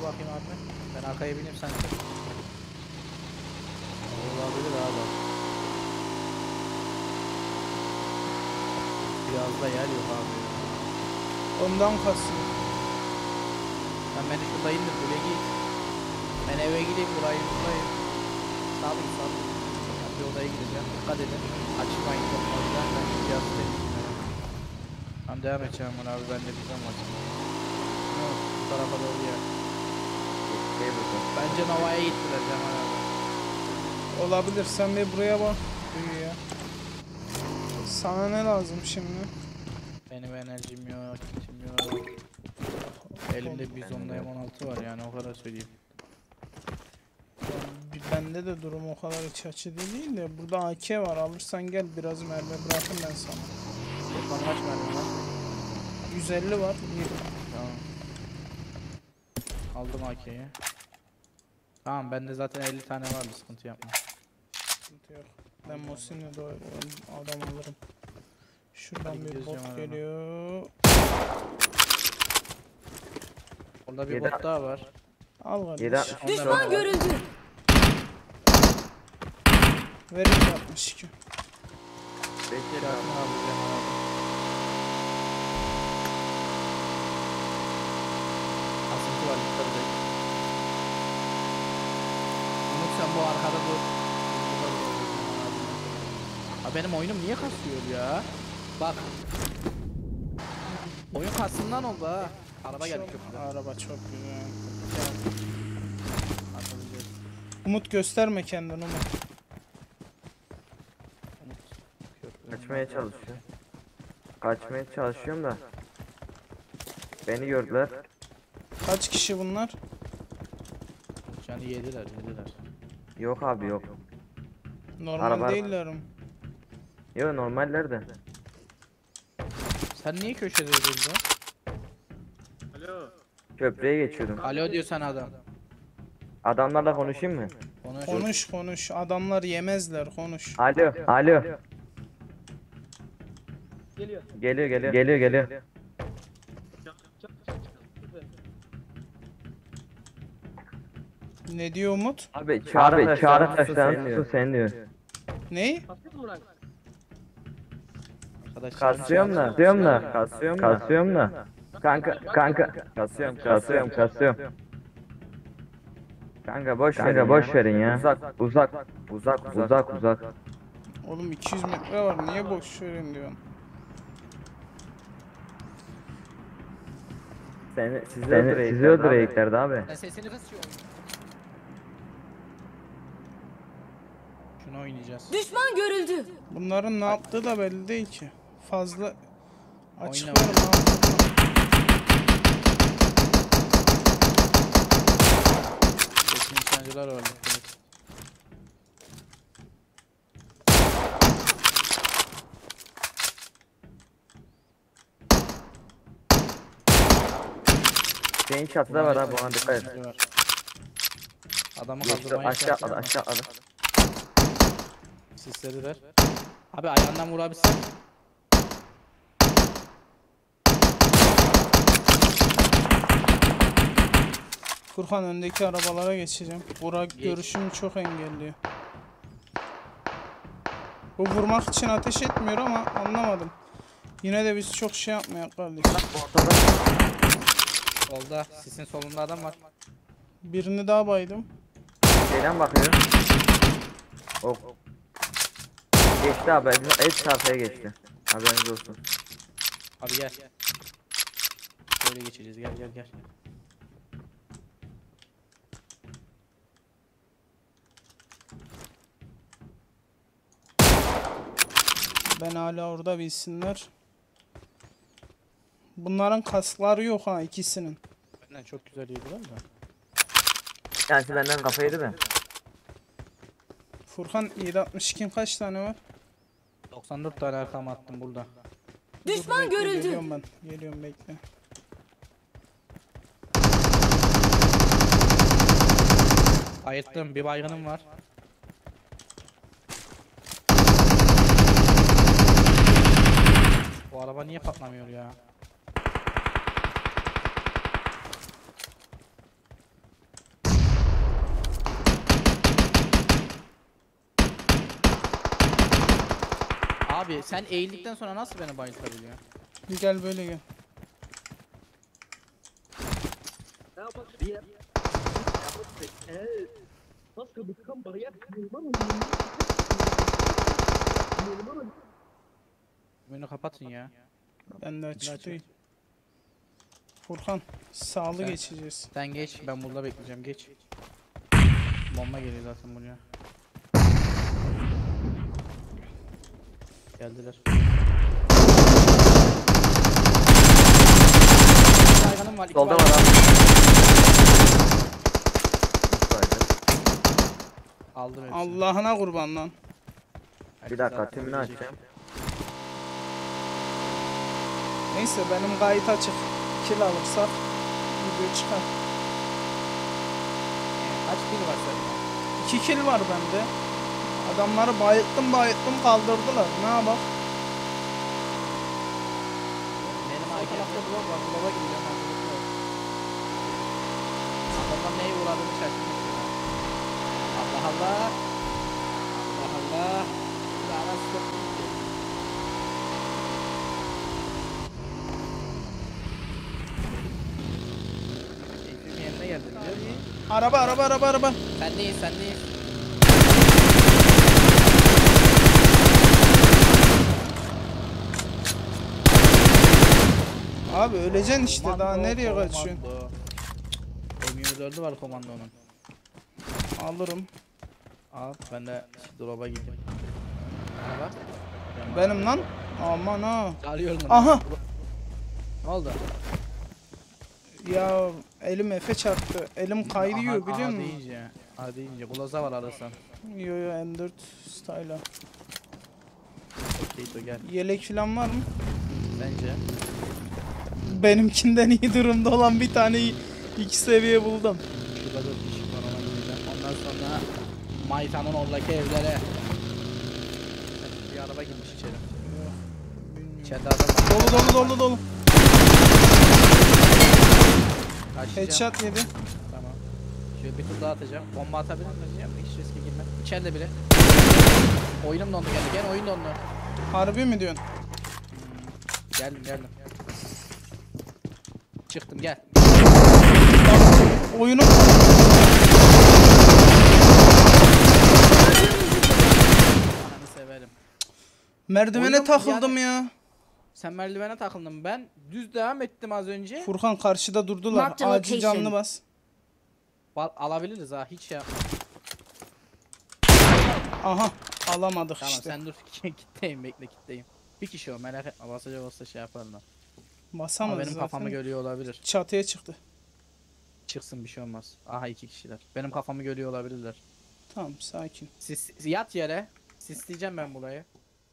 bakayım abi. Ben arkaya bineyim sanki. Olabilir abi. Biraz da yer yok abi. Ondan kasıyor. Sen beni şurada indir, buraya git. Ben eve gideyim, burayı buradayım. Sağlayın. Ben bir odaya gideceğim. Dikkat edin. Açmayın çok fazla. Ben biraz temizleyeyim. Tamam devam edeceğim abi. Ben de bizden var. Bu tarafa doğru yer. Bence Nova'ya gittiler Cemal abi. Olabilir. Sen bir buraya bak. Büyüyor. Sana ne lazım şimdi? Benim enerjim yok, kitim yok. Elimde bizonla M16 var yani o kadar söyleyeyim. Bende de durum o kadar iç açıcı değil de burada AK var, alırsan gel, biraz mermi bırakın ben sana. Toplam kaç mermi var? 150 var. İyi. Tamam. Aldım AK'yi. Tamam bende zaten 50 tane var, bir sıkıntı yapma. Sıkıntı yok. Ben Mosin'le doğru adam alırım. Şuradan Hadi bir bot gidiyoruz geliyor. Orada bir bot daha var. Al kardeş. Düşman görüldü. Verin 62. Bekle abi Cemal abi. Asıntı var yukarıda. Umut sen bu arkada dur. Abi benim oyunum niye kasıyor ya? Bak. Oyun kasından oldu ha. Araba geldi köprüden. Araba çok güzel. Atlayacağız. Umut gösterme kendini Umut. Kaçmaya çalışıyor. Kaçmaya çalışıyorum da. Beni gördüler. Kaç kişi bunlar? Yani yediler. Yok abi yok. Normal Araba- değiller mi? Yok normaller de. Sen niye köşede durdun? Köprüye geçiyordum. Alo diyor sana adam. Adamlarla konuşayım mı? Konuş. Adamlar yemezler, konuş. Alo. Geliyor. Ne diyor Umut? Abi çağrı taştan su sen diyor. Ney? Kasıyorum da. Kanka. Kasıyorum. Kanka boş verin ya. Uzak. Oğlum 200 metre var, niye boş verin diyorsun? Sizi öldüreceklerdi abi. Ben sesini kısıyorum. Şunu oynayacağız. Düşman görüldü. Bunların ne yaptığı da belli değil ki. Fazla açıklarım Oyna. abi. Kesin nişancılar var. Senin çatıda var abi, ona dikkat et. Adamı Geçti, kaldırmaya aşağı çalışıyorum. atladı. Sislediler. Abi ayağından vurabilsen. Furkan öndeki arabalara geçeceğim. Burak görüşümü çok engelliyor. Bu vurmak için ateş etmiyor ama anlamadım. Yine de biz çok şey yapmayak kardeşim. Solda. Sisin solunda adam var. Birini daha baydım. Şeyden bakıyor. Oh. Geçti abi, et çarpıya geçti. Haberiniz olsun. Abi gel. Böyle geçeceğiz. Gel. Ben hala orada, bilsinler. Bunların kaskları yok ha, ikisinin. Benden çok güzel yediler mi? Bir tanesi benden kafayı yedi de. Furkan 7.62'in kaç tane var? 94 tane arkama attım burada. Düşman Bekle, görüldü. Geliyorum ben. Geliyorum, bekle. Ayırttım. Bir baygınım var. Bu araba niye patlamıyor ya? Abi sen eğildikten sonra nasıl beni bayıltabiliyor? Gel böyle gel. Beni kapatın ya. Ben de açık değil. Furkan sağlı Sen- geçeceğiz. Sen geç, ben burada bekleyeceğim, geç. Bomba geliyor zaten buraya. Geldiler. Baygınım var, iki Solda var baygın. abi. Saydım. Aldım hepsini. Allah'ına kurban lan. Herkes Bir dakika zaten tümünü ölecek. açacağım. Neyse benim gayet açık. Kill alırsak video çıkar. Kaç kill var sende? 2 kill var bende. Adamları bayılttım kaldırdılar. Ne yapalım? Benim arka tarafta blok var, bloğa gideceğim ben blokta. Adamlar neye uğradığını şaşırmış ya. Allah Allah. Allah Allah. Daha stop değil ki. Keyfim yerine geldi biliyor musun? Araba. Sendeyiz, sendeyiz. Abi öleceksin işte daha Komando, nereye kaçıyorsun? komando. M24'ü var komandonun. Alırım. Al, ben de drop'a gideyim. Bak. Benim lan. Aman ha. Arıyorum onu. Aha. Ne oldu? Ya elim Efe çarptı. Elim kayıyor biliyor musun? Deyince. A deyince. Gloza var alırsan. Yo M4 style'a. Okey gel. Yelek falan var mı? Bence. Benimkinden iyi durumda olan bir tane 2 seviye buldum. Şurada 4 kişi var ona gideceğim. Ondan sonra Maytan'ın oradaki evlere. Bir araba girmiş içeri. İçeride adam var. Dolu. Kaçacağım. Headshot yedi. Tamam. Şöyle bir tur daha atacağım. Bomba atabilir miyim? Hiç riske girmem. İçeride biri. Oyunum dondu geldi. Gel oyun dondu. Harbi mi diyorsun? Geldim. Çıktım gel. Oyunum Ananı severim. merdivene Oyunum takıldım ya. Sen merdivene takıldın. Ben düz devam ettim az önce. Furkan karşıda durdular. Mark the Acil location. canlı bas. Alabiliriz ha hiç şey yapma. Aha alamadık Tamam işte. sen dur kitleyim bekle kitleyim. Bir kişi o merak etme basacak olsa şey yaparlar. Ama Basamadı benim zaten. kafamı görüyor olabilir. Çatıya çıktı. Çıksın bir şey olmaz. Aha 2 kişiler. Benim kafamı görüyor olabilirler. Tamam sakin. Siz yat yere. Sisleyeceğim ben burayı.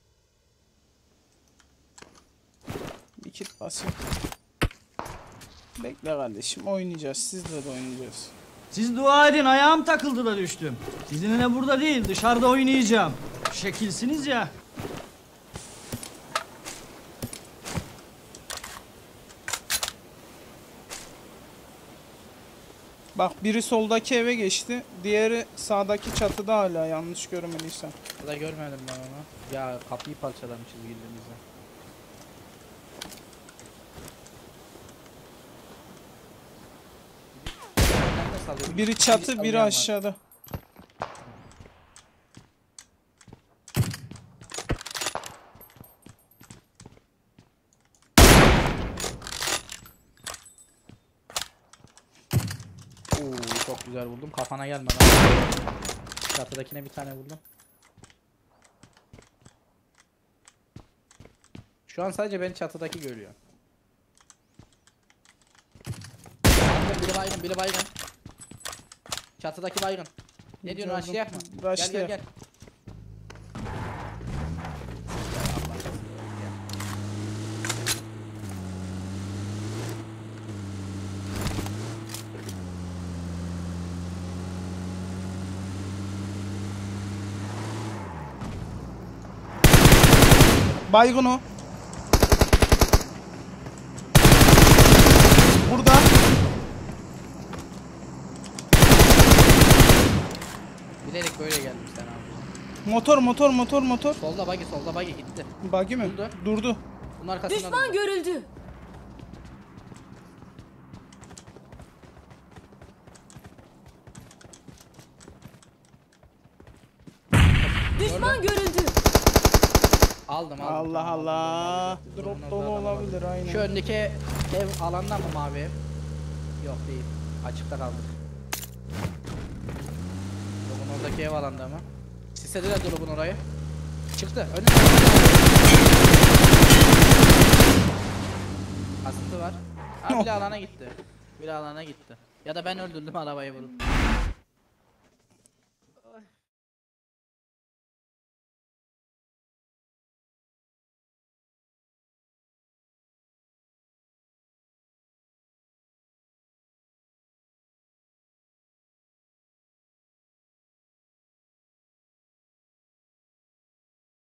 Bir kit basayım. Bekle kardeşim oynayacağız. Sizle de oynayacağız. Siz dua edin ayağım takıldı da düştüm. Sizinle burada değil dışarıda oynayacağım. Şekilsiniz ya. Bak biri soldaki eve geçti. Diğeri sağdaki çatıda hala yanlış görmediysem. Burada görmedim ben onu. Ya kapıyı parçalamışız girdiğimizde. Nerede sallıyor? Biri çatı sallayan biri var. aşağıda. Oo, çok güzel vurdum. Kafana gelmedi. Çatıdakine bir tane vurdum. Şu an sadece beni çatıdaki görüyor. Biri baygın, biri baygın. Çatıdaki baygın. Ne diyorsun, Gördüm. rushlayak mı? Rushlayalım. Gel. Baygın o. Burada. Bilerek böyle geldim sen abi. Motor. Solda buggy gitti. Buggy mi? Durdu. Durdu. Bunun arkasında Düşman durdu. görüldü. Düşman görüldü. Aldım. Allah Allah. Drop'un Drop orada dolu adam olabilir aynen. Şu öndeki ev alandan mı mavi ev? Yok değil. Açıkta kaldık. Drop'un oradaki ev alanda mı? Sislediler drop'un orayı. Çıktı. Önüne. Kasıntı var. Ha, bir alana gitti. Bir alana gitti. Ya da ben öldürdüm arabayı vurup.